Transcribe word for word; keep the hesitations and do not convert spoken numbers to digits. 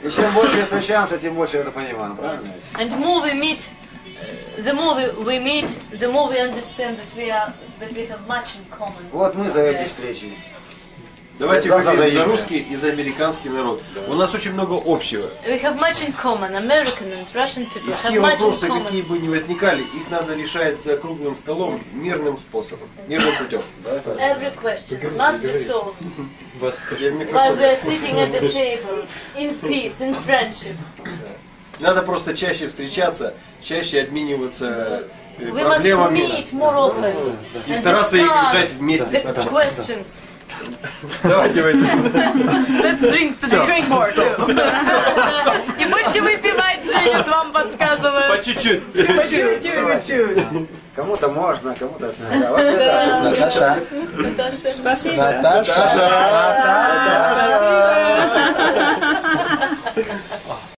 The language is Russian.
И чем больше встречаемся, тем больше это понимаем, правильно? And the more we meet, the more we, we meet, the more we understand that we are that we have much in common. Вот мы за эти встречи. Давайте выпьем за русский и за американский народ. У нас очень много общего. We have much in common. American and Russian people И have все much in вопросы, common. какие бы ни возникали, их надо решать за круглым столом мирным способом, мирным путем. Every question must be solved while we are sitting at the table in peace, in friendship. Надо просто чаще встречаться, чаще обмениваться э, We must проблемами meet more often и and стараться их discuss решать вместе. the questions. Давайте выпьем. Let's drink to drink more too. И больше выпивать, Женя, вам подсказывает. По чуть-чуть. По чуть-чуть. Кому-то можно, кому-то нельзя. Вот это. Наташа. Спасибо. Наташа. Наташа. Спасибо.